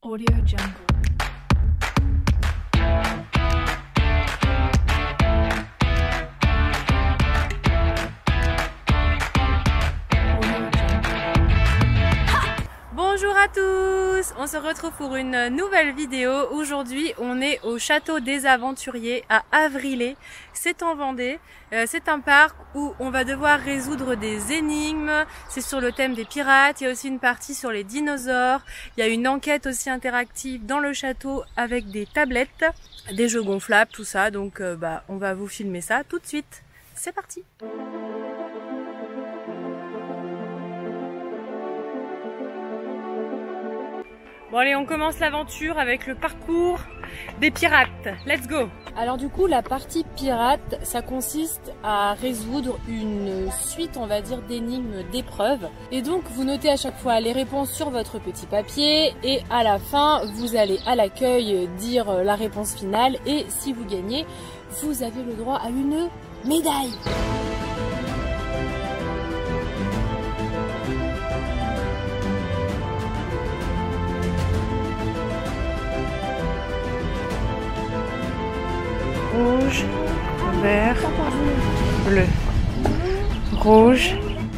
Audio Jungle. Bonjour à tous, on se retrouve pour une nouvelle vidéo. Aujourd'hui on est au château des aventuriers à Avrilé, c'est en Vendée. C'est un parc où on va devoir résoudre des énigmes, c'est sur le thème des pirates, il y a aussi une partie sur les dinosaures, il y a une enquête aussi interactive dans le château avec des tablettes, des jeux gonflables, tout ça, donc on va vous filmer ça tout de suite. C'est parti! Bon allez, on commence l'aventure avec le parcours des pirates. Let's go! Alors du coup, la partie pirate, ça consiste à résoudre une suite, on va dire, d'énigmes, d'épreuves. Et donc, vous notez à chaque fois les réponses sur votre petit papier. Et à la fin, vous allez à l'accueil dire la réponse finale. Et si vous gagnez, vous avez le droit à une médaille. Rouge, vert, bleu. Rouge.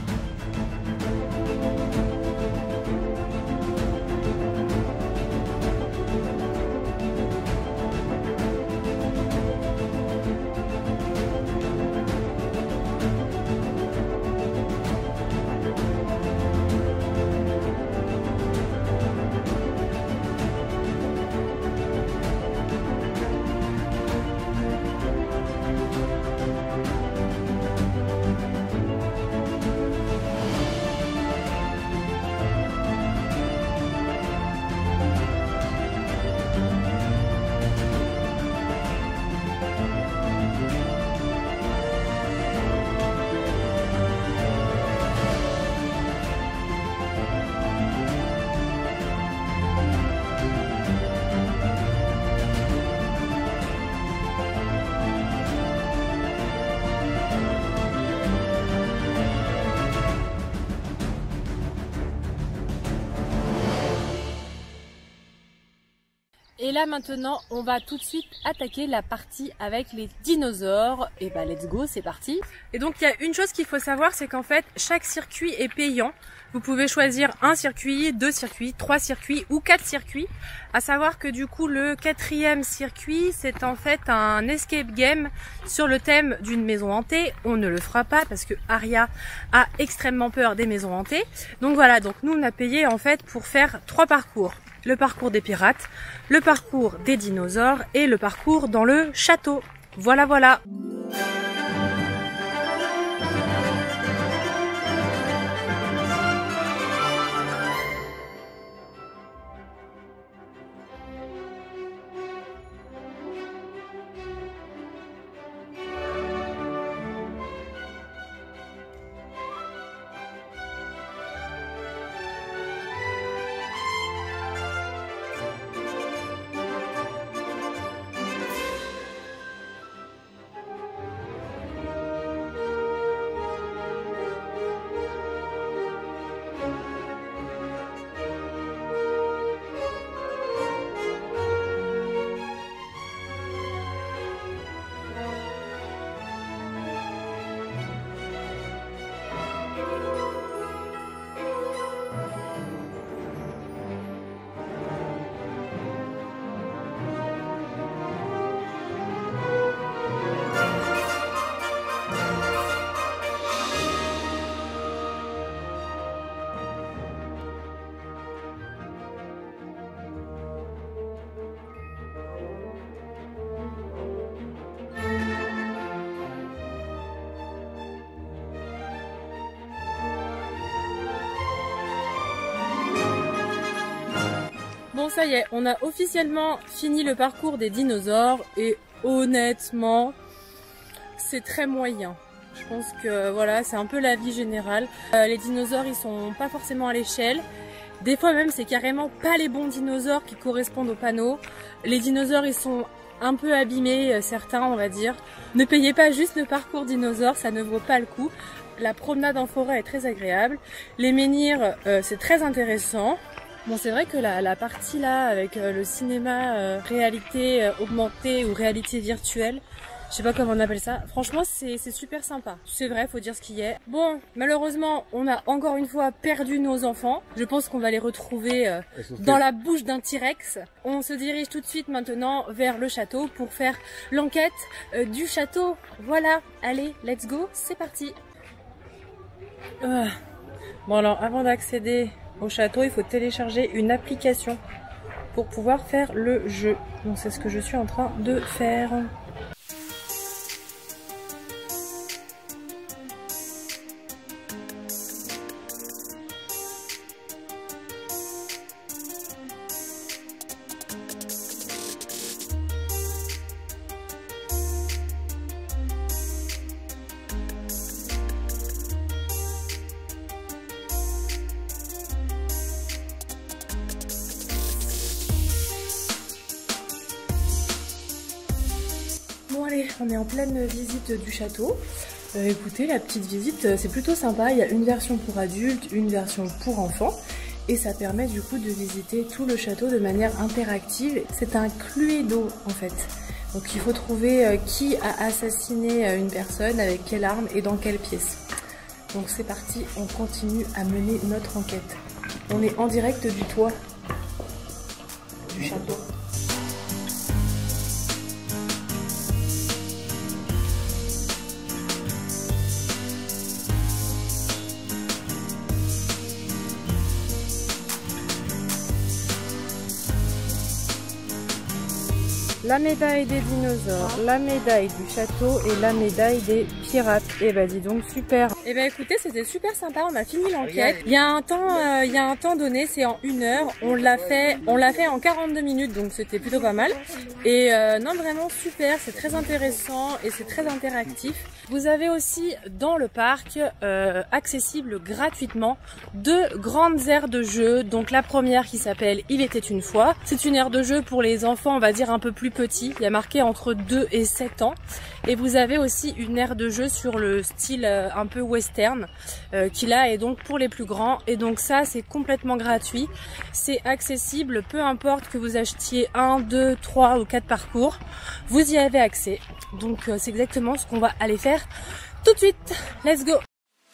Et là maintenant, on va tout de suite attaquer la partie avec les dinosaures. Et bah let's go, c'est parti. Et donc il y a une chose qu'il faut savoir, c'est qu'en fait chaque circuit est payant. Vous pouvez choisir un circuit, 2 circuits, 3 circuits ou 4 circuits. À savoir que du coup le 4e circuit, c'est en fait un escape game sur le thème d'une maison hantée. On ne le fera pas parce que Aria a extrêmement peur des maisons hantées. Donc voilà, donc nous on a payé en fait pour faire 3 parcours. Le parcours des pirates, le parcours des dinosaures et le parcours dans le château. Voilà, voilà. Bon ça y est, on a officiellement fini le parcours des dinosaures et honnêtement, c'est très moyen. Je pense que voilà, c'est un peu l'avis général. Les dinosaures, ils sont pas forcément à l'échelle. Des fois même, c'est carrément pas les bons dinosaures qui correspondent au panneau. Les dinosaures, ils sont un peu abîmés, certains on va dire. Ne payez pas juste le parcours dinosaure, ça ne vaut pas le coup. La promenade en forêt est très agréable. Les menhirs, c'est très intéressant. Bon, c'est vrai que la partie là avec le cinéma réalité augmentée ou réalité virtuelle, je sais pas comment on appelle ça, franchement c'est super sympa. C'est vrai, faut dire ce qu'il y a. Bon, malheureusement on a encore une fois perdu nos enfants. Je pense qu'on va les retrouver dans la bouche d'un T-Rex. On se dirige tout de suite maintenant vers le château pour faire l'enquête du château. Voilà, allez, let's go, c'est parti. Bon alors avant d'accéder au château, il faut télécharger une application pour pouvoir faire le jeu. Donc c'est ce que je suis en train de faire. Bon allez, on est en pleine visite du château. Écoutez, la petite visite, c'est plutôt sympa. Il y a une version pour adultes, une version pour enfants. Et ça permet du coup de visiter tout le château de manière interactive. C'est un Cluedo en fait. Donc il faut trouver qui a assassiné une personne, avec quelle arme et dans quelle pièce. Donc c'est parti, on continue à mener notre enquête. On est en direct du toit du château. La médaille des dinosaures, la médaille du château et la médaille des pirates. Et bah dis donc super. Et bah écoutez, c'était super sympa, on a fini l'enquête. Il y a un temps donné, c'est en 1 heure. On l'a fait en 42 minutes, donc c'était plutôt pas mal. Et non vraiment super, c'est très intéressant et c'est très interactif. Vous avez aussi dans le parc accessible gratuitement 2 grandes aires de jeu. Donc la première qui s'appelle Il était une fois. C'est une aire de jeu pour les enfants, on va dire un peu plus petits. Il y a marqué entre 2 et 7 ans. Et vous avez aussi une aire de jeu sur le style un peu western qui là est donc pour les plus grands. Et donc ça c'est complètement gratuit. C'est accessible peu importe que vous achetiez 1, 2, 3 ou 4 parcours. Vous y avez accès. Donc c'est exactement ce qu'on va aller faire tout de suite. Let's go!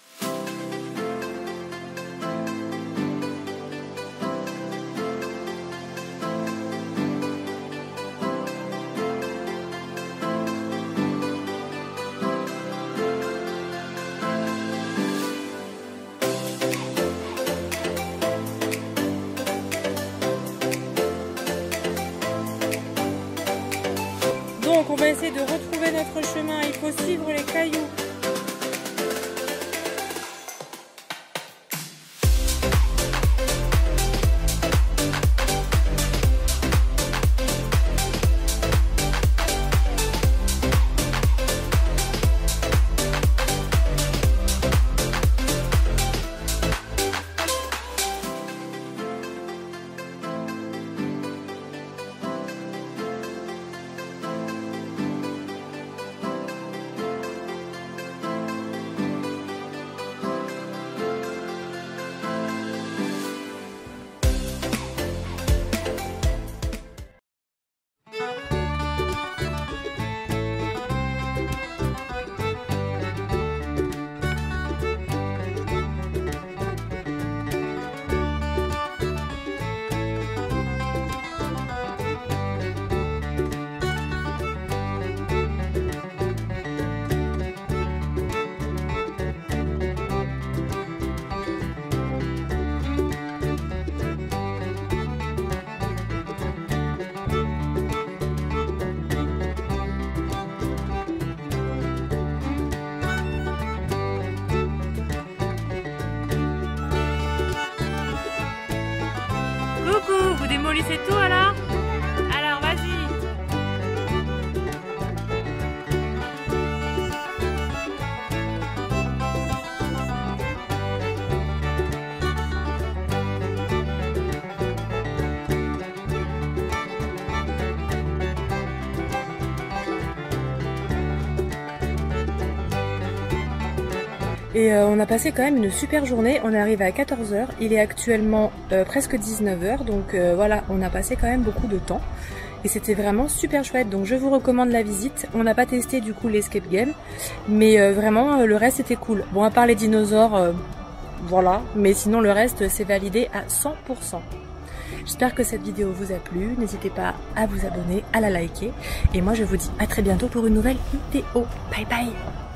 Donc on va essayer de retrouver notre chemin, il faut suivre les cailloux. Coucou, vous démolissez tout alors? Alors vas-y. Et on a passé quand même une super journée, on est arrivé à 14 h, il est actuellement presque 19 h, donc voilà, on a passé quand même beaucoup de temps. Et c'était vraiment super chouette, donc je vous recommande la visite. On n'a pas testé du coup l'escape game, mais vraiment le reste était cool. Bon, à part les dinosaures, voilà, mais sinon le reste c'est validé à 100%. J'espère que cette vidéo vous a plu, n'hésitez pas à vous abonner, à la liker. Et moi je vous dis à très bientôt pour une nouvelle vidéo. Bye bye.